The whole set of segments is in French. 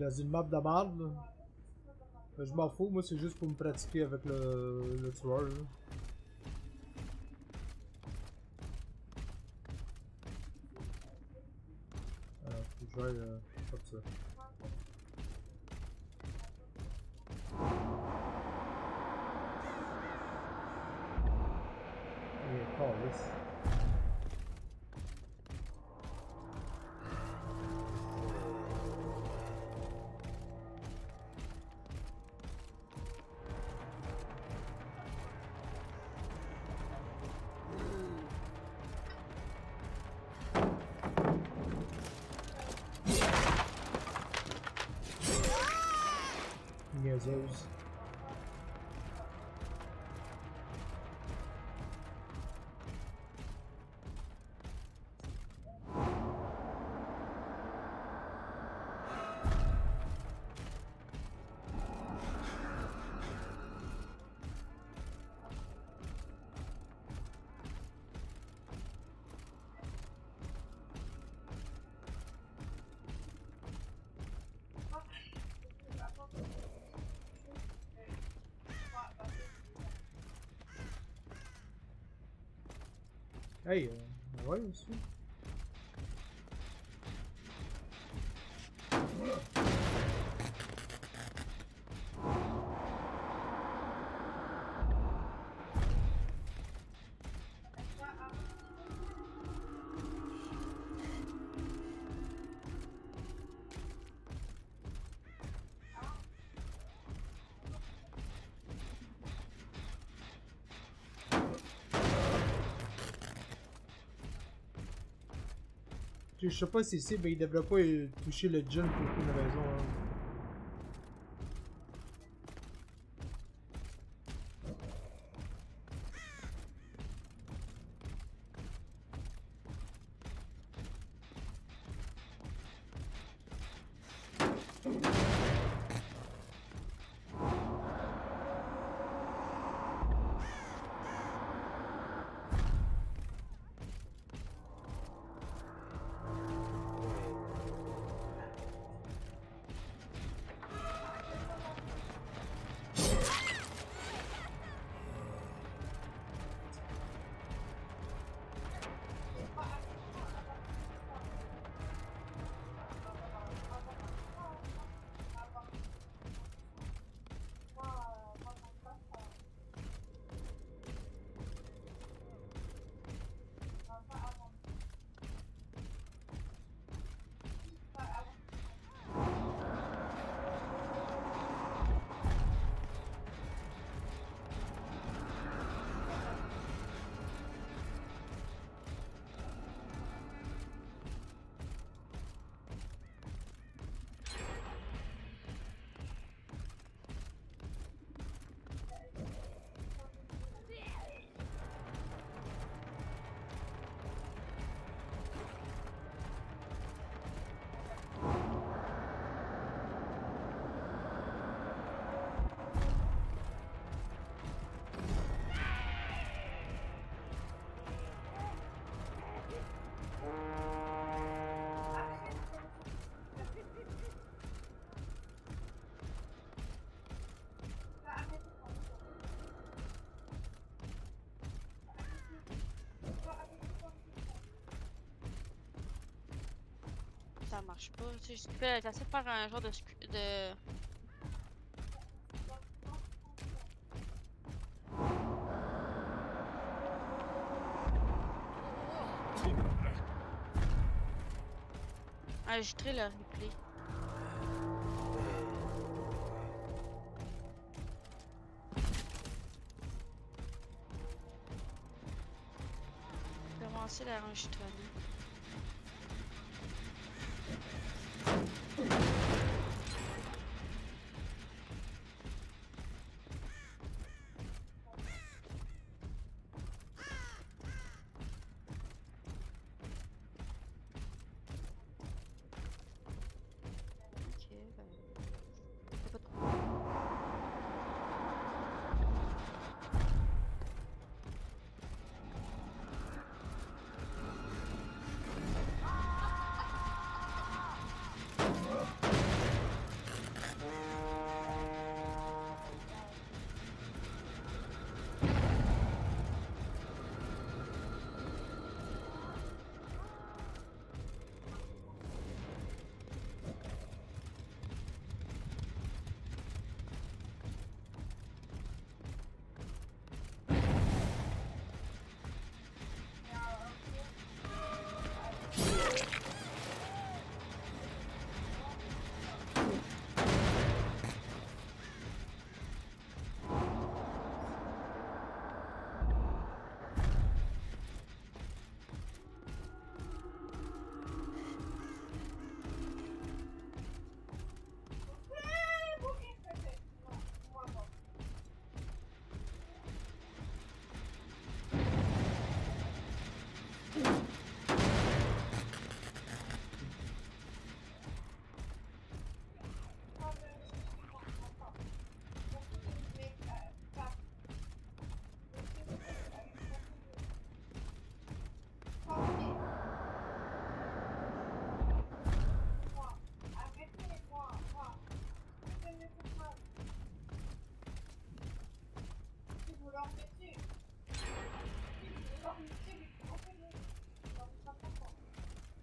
dans une map de merde, là. Je m'en fous, moi c'est juste pour me pratiquer avec le tueur. Là. Faut que j'aille comme ça. Et calice. Niaiseuse. Hey, ouais aussi. Je sais pas si c'est, mais il devrait pas toucher le gin pour aucune raison. Hein. Ça marche pas. Tu sais, je fais essayer de faire un genre de... enregistrer le replay. Commencer l'enregistrement.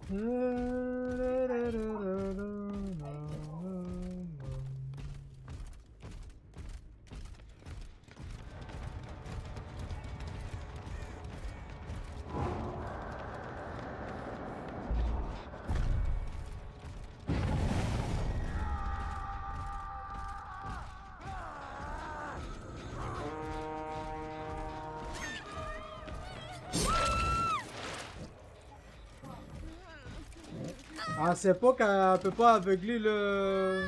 Ah, c'est pas qu'elle peut pas aveugler le...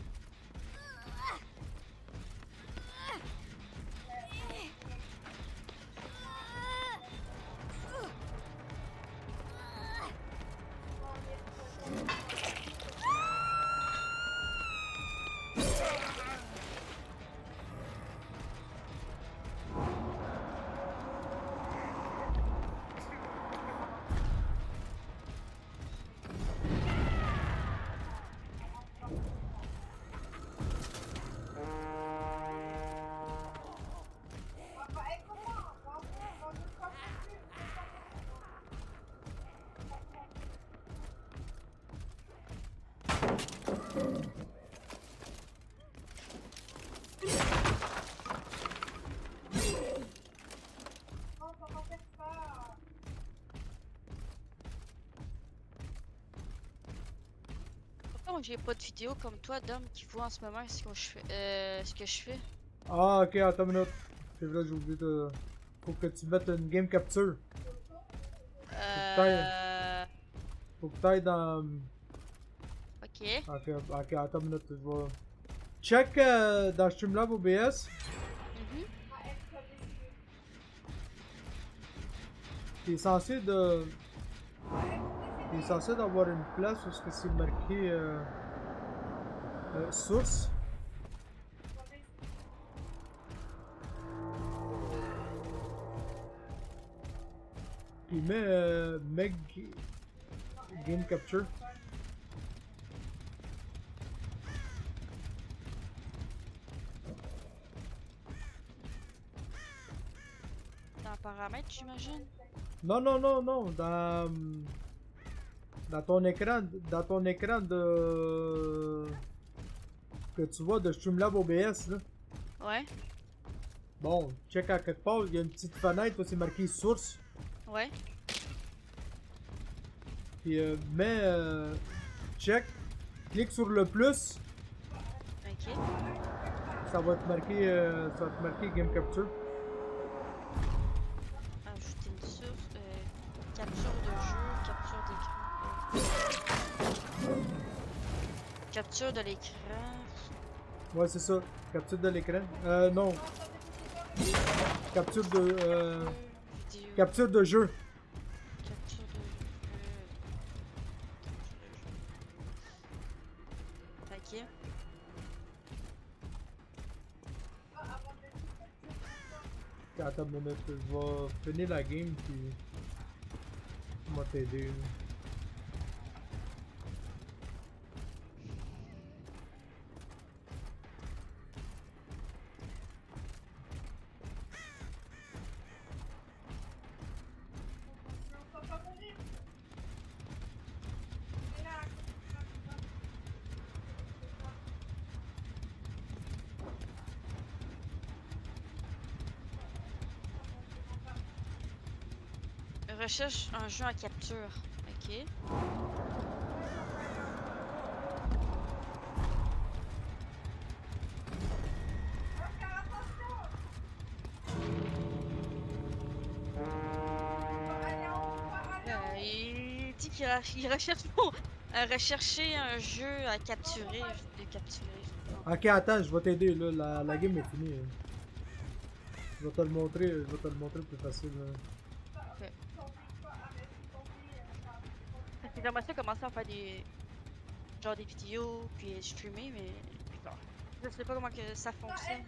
Pourquoi j'ai pas de vidéo comme toi, Dom, qui voit en ce moment ce que je fais? Ce que je fais? Ah, ok, attends une minute. C'est vrai, j'ai oublié de... Faut que tu mettes une game capture. Faut que t'ailles dans... Ok. Ok, attends une minute, je vais... Check dans Streamlab OBS. T'es censé de... T'es censé d'avoir une place où c'est marqué source. Puis mets game capture. Dans paramètres, j'imagine? Non, non, non, non, dans ton écran de... que tu vois de Streamlab OBS, là. Ouais. Bon, check à quelque part, il y a une petite fenêtre où c'est marqué source. Ouais. Puis check, clique sur le plus. Ok. Ça va te marquer, game capture. Ajouter une source, capture de jeu, capture d'écran. Capture de l'écran. Ouais, c'est ça. Capture de l'écran. Non. Capture de... Vidéo. capture de jeu. Capture de jeu. Ok. Attends une minute, je vais finir la game puis... je vais t'aider. Recherche un jeu en capture. Ok. Il dit qu'il recherche pour rechercher un jeu à capturer. De capturer. Ok, attends, je vais t'aider là, la game est finie. Je vais te le montrer, plus facile. Ok. Parce que j'aimerais ça commencer à faire des... genre des vidéos, puis streamer, mais... genre, je sais pas comment que ça fonctionne.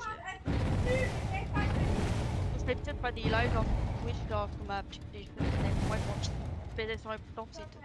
Je vais peut-être faire des lives dans Twitch, genre sur ma petite page, moi, je faisais sur un bouton, c'est tout.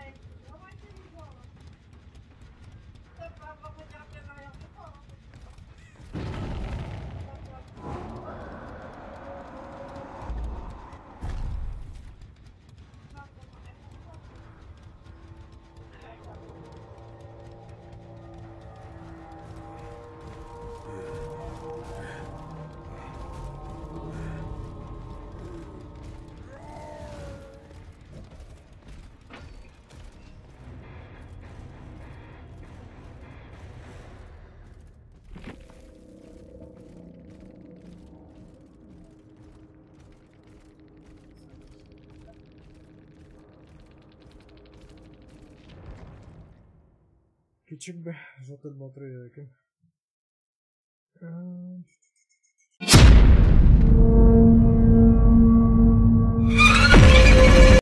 Puis check ben, je vais te le montrer, Kim.